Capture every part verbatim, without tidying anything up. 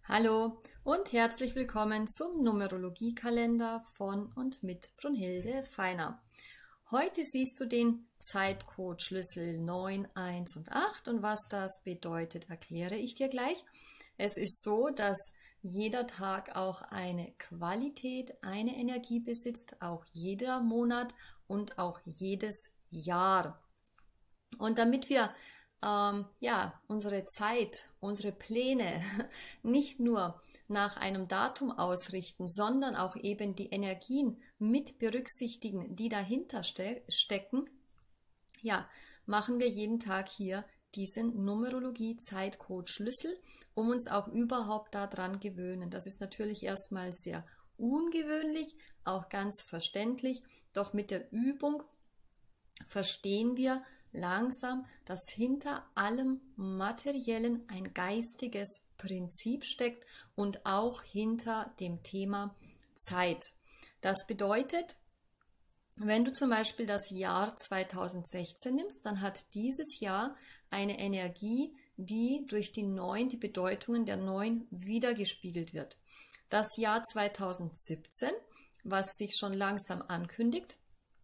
Hallo und herzlich willkommen zum Numerologiekalender von und mit Brunhilde Feiner. Heute siehst du den Zeitcode Schlüssel neun, eins und acht und was das bedeutet, erkläre ich dir gleich. Es ist so, dass jeder Tag auch eine Qualität, eine Energie besitzt, auch jeder Monat und auch jedes Jahr. Und damit wir ähm, ja, unsere Zeit, unsere Pläne nicht nur nach einem Datum ausrichten, sondern auch eben die Energien mit berücksichtigen, die dahinter ste stecken, ja, machen wir jeden Tag hier diesen Numerologie-Zeitcode-Schlüssel, um uns auch überhaupt daran gewöhnen. Das ist natürlich erstmal sehr ungewöhnlich, auch ganz verständlich, doch mit der Übung verstehen wir langsam, dass hinter allem Materiellen ein geistiges Prinzip steckt und auch hinter dem Thema Zeit. Das bedeutet, wenn du zum Beispiel das Jahr zweitausendsechzehn nimmst, dann hat dieses Jahr eine Energie, die durch die neun, die Bedeutungen der neun wiedergespiegelt wird. Das Jahr zweitausendsiebzehn, was sich schon langsam ankündigt,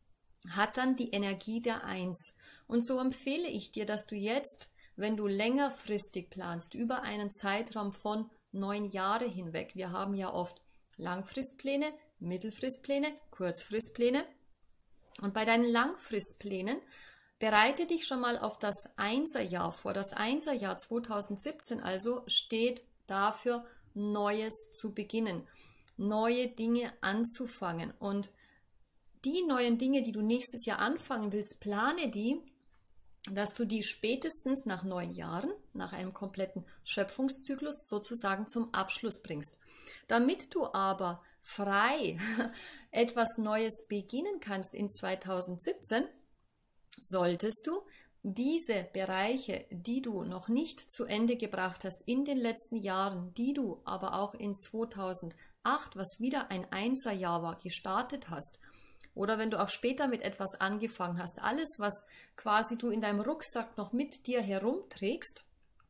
hat dann die Energie der eins. Und so empfehle ich dir, dass du jetzt, wenn du längerfristig planst, über einen Zeitraum von neun Jahre hinweg, wir haben ja oft Langfristpläne, Mittelfristpläne, Kurzfristpläne, und bei deinen Langfristplänen bereite dich schon mal auf das Einserjahr vor. Das Einserjahr zweitausendsiebzehn also steht dafür, Neues zu beginnen, neue Dinge anzufangen. Und die neuen Dinge, die du nächstes Jahr anfangen willst, plane die, dass du die spätestens nach neun Jahren, nach einem kompletten Schöpfungszyklus sozusagen zum Abschluss bringst. Damit du aber frei etwas Neues beginnen kannst in zweitausendsiebzehn, solltest du diese Bereiche, die du noch nicht zu Ende gebracht hast in den letzten Jahren, die du aber auch in zweitausendacht, was wieder ein Einserjahr war, gestartet hast, oder wenn du auch später mit etwas angefangen hast, alles, was quasi du in deinem Rucksack noch mit dir herumträgst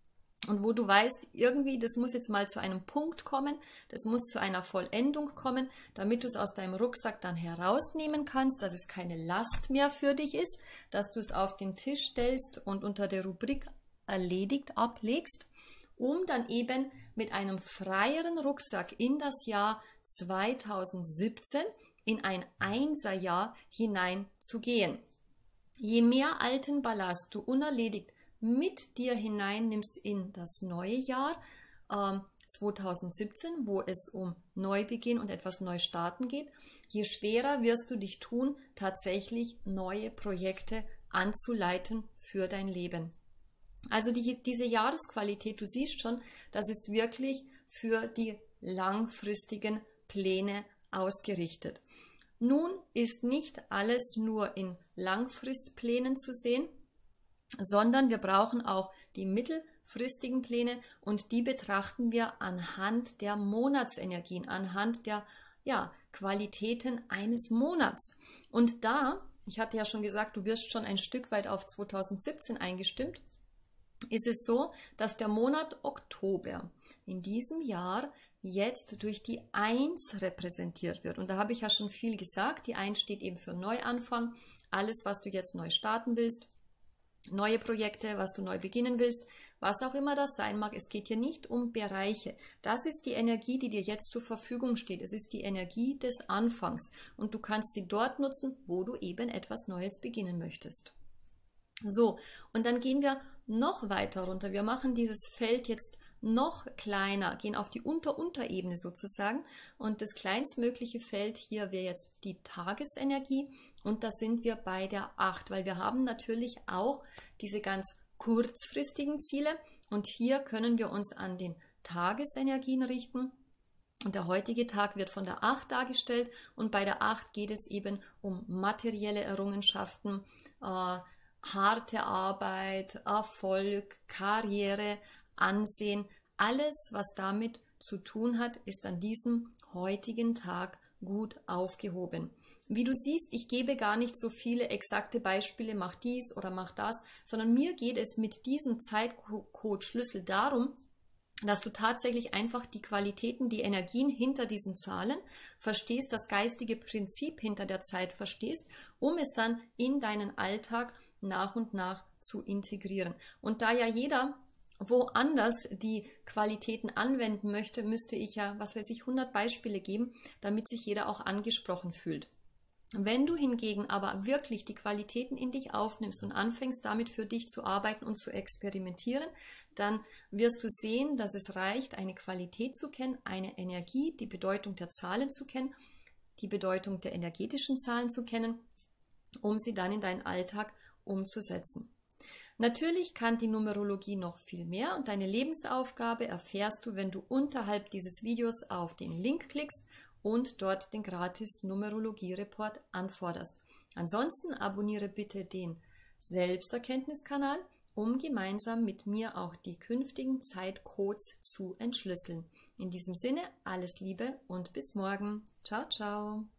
und wo du weißt, irgendwie, das muss jetzt mal zu einem Punkt kommen, das muss zu einer Vollendung kommen, damit du es aus deinem Rucksack dann herausnehmen kannst, dass es keine Last mehr für dich ist, dass du es auf den Tisch stellst und unter der Rubrik erledigt ablegst, um dann eben mit einem freieren Rucksack in das Jahr zweitausendsiebzehn in ein Einserjahr hineinzugehen. Je mehr alten Ballast du unerledigt mit dir hineinnimmst in das neue Jahr ähm, zweitausendsiebzehn, wo es um Neubeginn und etwas neu starten geht, je schwerer wirst du dich tun, tatsächlich neue Projekte anzuleiten für dein Leben. Also die, diese Jahresqualität, du siehst schon, das ist wirklich für die langfristigen Pläne ausgerichtet. Nun ist nicht alles nur in Langfristplänen zu sehen, sondern wir brauchen auch die mittelfristigen Pläne und die betrachten wir anhand der Monatsenergien, anhand der ja, Qualitäten eines Monats. Und da, ich hatte ja schon gesagt, du wirst schon ein Stück weit auf zweitausendsiebzehn eingestimmt, ist es so, dass der Monat Oktober in diesem Jahr jetzt durch die eins repräsentiert wird. Und da habe ich ja schon viel gesagt. Die eins steht eben für Neuanfang. Alles, was du jetzt neu starten willst, neue Projekte, was du neu beginnen willst, was auch immer das sein mag. Es geht hier nicht um Bereiche. Das ist die Energie, die dir jetzt zur Verfügung steht. Es ist die Energie des Anfangs. Und du kannst sie dort nutzen, wo du eben etwas Neues beginnen möchtest. So, und dann gehen wir noch weiter runter. Wir machen dieses Feld jetzt noch kleiner, gehen auf die Unter-Unterebene sozusagen. Und das kleinstmögliche Feld hier wäre jetzt die Tagesenergie. Und da sind wir bei der acht, weil wir haben natürlich auch diese ganz kurzfristigen Ziele. Und hier können wir uns an den Tagesenergien richten. Und der heutige Tag wird von der acht dargestellt. Und bei der acht geht es eben um materielle Errungenschaften, äh, harte Arbeit, Erfolg, Karriere, Ansehen. Alles, was damit zu tun hat, ist an diesem heutigen Tag gut aufgehoben. Wie du siehst, ich gebe gar nicht so viele exakte Beispiele, mach dies oder mach das, sondern mir geht es mit diesem Zeitcode-Schlüssel darum, dass du tatsächlich einfach die Qualitäten, die Energien hinter diesen Zahlen verstehst, das geistige Prinzip hinter der Zeit verstehst, um es dann in deinen Alltag nach und nach zu integrieren. Und da ja jeder woanders die Qualitäten anwenden möchte, müsste ich ja, was weiß ich, hundert Beispiele geben, damit sich jeder auch angesprochen fühlt. Wenn du hingegen aber wirklich die Qualitäten in dich aufnimmst und anfängst, damit für dich zu arbeiten und zu experimentieren, dann wirst du sehen, dass es reicht, eine Qualität zu kennen, eine Energie, die Bedeutung der Zahlen zu kennen, die Bedeutung der energetischen Zahlen zu kennen, um sie dann in deinen Alltag umzusetzen. Natürlich kann die Numerologie noch viel mehr und deine Lebensaufgabe erfährst du, wenn du unterhalb dieses Videos auf den Link klickst und dort den gratis Numerologie-Report anforderst. Ansonsten abonniere bitte den Selbsterkenntniskanal, um gemeinsam mit mir auch die künftigen Zeitcodes zu entschlüsseln. In diesem Sinne, alles Liebe und bis morgen. Ciao, ciao.